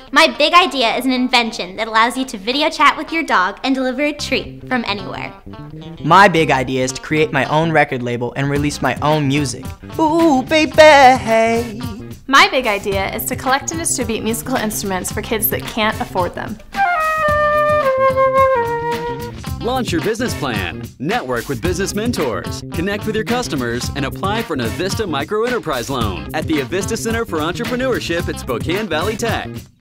My big idea is an invention that allows you to video chat with your dog and deliver a treat from anywhere. My big idea is to create my own record label and release my own music. Ooh, baby! My big idea is to collect and distribute musical instruments for kids that can't afford them. Launch your business plan, network with business mentors, connect with your customers, and apply for an Avista microenterprise loan at the Avista Center for Entrepreneurship at Spokane Valley Tech.